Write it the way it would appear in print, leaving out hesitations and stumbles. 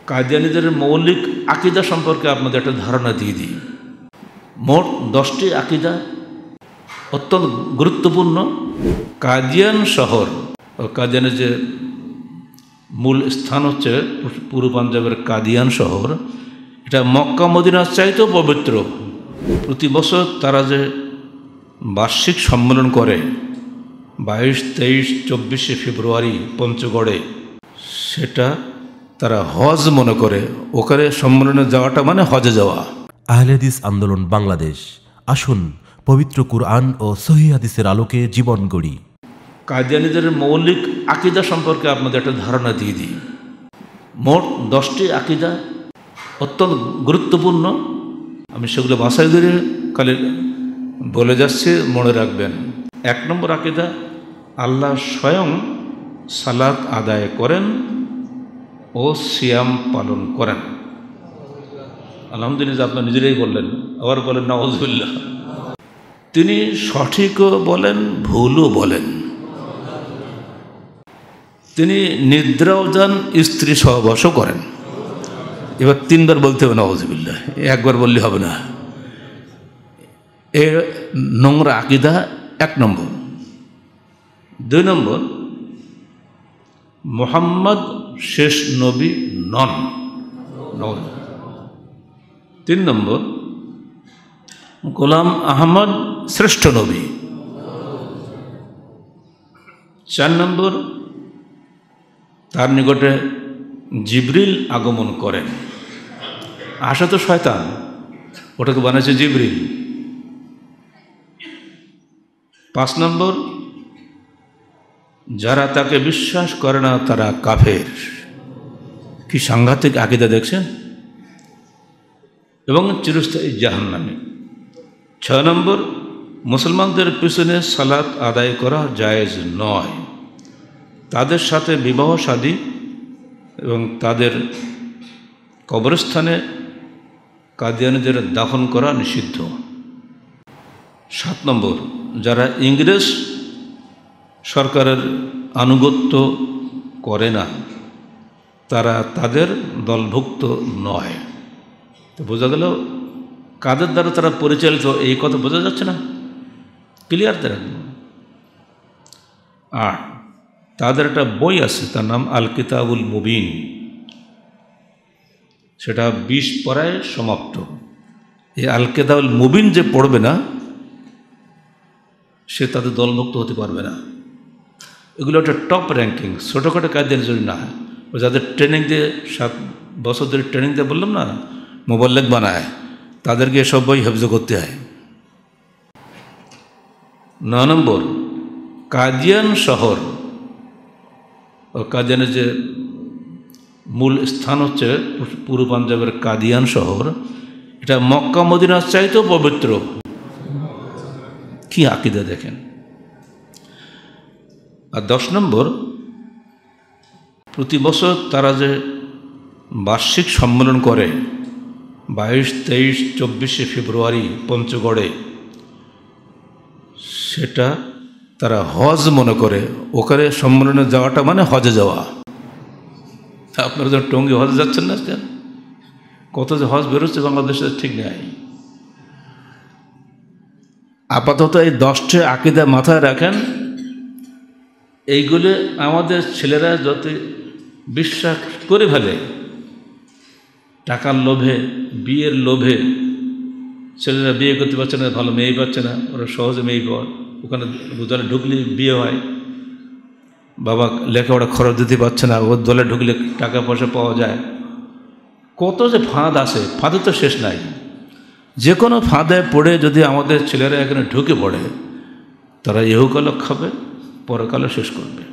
কাদিয়ানীদের মৌলিক আকীদা সম্পর্কে আপনাদের একটা ধারণা দিয়ে দিই। মোট 10টি আকীদা অত্যন্ত গুরুত্বপূর্ণ। কাদিয়ান শহর ও কাদিয়ানের যে মূল স্থান হচ্ছে পূর্ব পাঞ্জাবের কাদিয়ান শহর, এটা মক্কা মদিনার চাইতেও পবিত্র। প্রতি বছর তারা যে বার্ষিক সম্মেলন করে 22, 23, 24 ফেব্রুয়ারি পঞ্চগড়ে, সেটা তারা হজ মনে করে। ওখানে সম্মেলনে যাওয়াটা মানে হজে যাওয়া। আহলে হাদিস আন্দোলন বাংলাদেশ, আসুন পবিত্র কুরআন ও সহিহ হাদিসের আলোকে জীবন গড়ি। কাদিয়ানীদের মৌলিক আকীদা সম্পর্কে আপনাদের একটা ধারণা দিয়ে দিই। মোট 10টি আকীদা অত্যন্ত গুরুত্বপূর্ণ। আমি সেগুলো ভাষায় ধরে খালি বলে যাচ্ছি, মনে রাখবেন। 1 নম্বর আকীদা, আল্লাহ স্বয়ং সালাত আদায় করেন ও সিয়াম পালন করেন। আলহামদুলিল্লাহ, আপনার নিজেরাই বললেন, আবার বলেন নাউযুবিল্লাহ। তিনি সঠিকও বলেন, ভুলও বলেন। তিনি নিদ্রাও যান, স্ত্রী সহবাসও করেন। এবার 3বার বলতে হবে নাউযুবিল্লাহ, একবার বললে হবে না। এ নোংরা আকীদা 1 নম্বর। 2 নম্বর, মুহাম্মদ শেষ নবী নন। 3 নম্বর, গোলাম আহমদ শ্রেষ্ঠ নবী। 4 নম্বর, তার নিকটে জিবরিল আগমন করেন। আসা তো শয়তান, ওটাকে বানাইছে জিবরিল। 5 নম্বর, যারা তাকে বিশ্বাস করে না তারা কাফের। কি সাংঘাতিক আকীদা দেখছেন, এবং চিরস্থায়ী জাহান্নামী। 6 নম্বর, মুসলমানদের পিছনে সালাত আদায় করা জায়েজ নয়। তাদের সাথে বিবাহ শাদী এবং তাদের কবরস্থানে কাদিয়ানীদের দাফন করা নিষিদ্ধ। 7 নম্বর, যারা ইংরেজ সরকারের আনুগত্য করে না তারা তাদের দলভুক্ত নয়। তো বোঝা গেল কাদের দ্বারা তারা পরিচালিত, এই কথা বোঝা যাচ্ছে না? ক্লিয়ার তারা। আর তাদের একটা বই আছে, তার নাম আল কিতাবুল মুবিন। সেটা 20 পড়ায় সমাপ্ত। এই আল কিতাবুল মুবিন যে পড়বে না সে তাদের দলভুক্ত হতে পারবে না। এগুলো একটা টপ র্যাঙ্কিং, ছোটোখাটো কাজের জন্য না। যাদের ট্রেনিং দিয়ে 7 বছর ধরে ট্রেনিং দিয়ে বললাম না, মোবাল্লেগ বানায়, তাদেরকে এসব বই হেফজ করতে হয়। 9 নম্বর, কাদিয়ান শহর ও কাদিয়ানের যে মূল স্থান হচ্ছে পূর্ব পাঞ্জাবের কাদিয়ান শহর, এটা মক্কা মদিনার চাইতেও পবিত্র। কি আকীদা দেখেন। আর 10 নম্বর, প্রতি বছর তারা যে বার্ষিক সম্মেলন করে 22, 23, 24 ফেব্রুয়ারি পঞ্চগড়ে, সেটা তারা হজ মনে করে। ওখানে সম্মেলনে যাওয়াটা মানে হজে যাওয়া। আপনারা যখন টঙ্গী হজে যাচ্ছেন না, কত যে হজ বেরোচ্ছে বাংলাদেশে ঠিক নেই। আপাতত এই 10টি আকীদা মাথায় রাখেন। এইগুলো আমাদের ছেলেরা যত বিশ্বাস করে ফেলে, টাকার লোভে, বিয়ের লোভে, ছেলেরা বিয়ে করতে পারছে না, ভালো মেয়ে পাচ্ছে না, ওরা সহজে মেয়ে পাওয়া, ওখানে দলে ঢুকলে বিয়ে হয়। বাবা লেখাপড়া খরচ দিতে পারছে না, ওর দলে ঢুকলে টাকা পয়সা পাওয়া যায়। কত যে ফাঁদ আছে, ফাঁদের তো শেষ নাই। যে কোনো ফাঁদে পড়ে যদি আমাদের ছেলেরা এখানে ঢুকে পড়ে, তারা ইহকালও খাবে, পরকালও শেষ করবে।